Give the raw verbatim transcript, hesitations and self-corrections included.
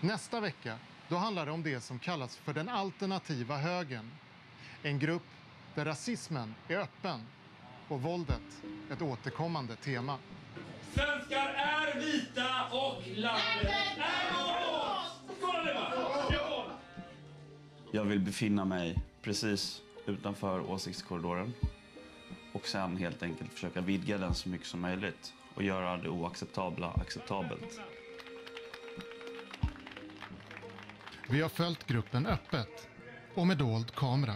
Nästa vecka, då handlar det om det som kallas för den alternativa högern. En grupp där rasismen är öppen och våldet ett återkommande tema. Svenskar är vita och landet är vårt! Skål nu va! Jag vill befinna mig precis utanför åsiktskorridoren och sen helt enkelt försöka vidga den så mycket som möjligt och göra det oacceptabla acceptabelt. Vi har följt gruppen öppet och med dold kamera.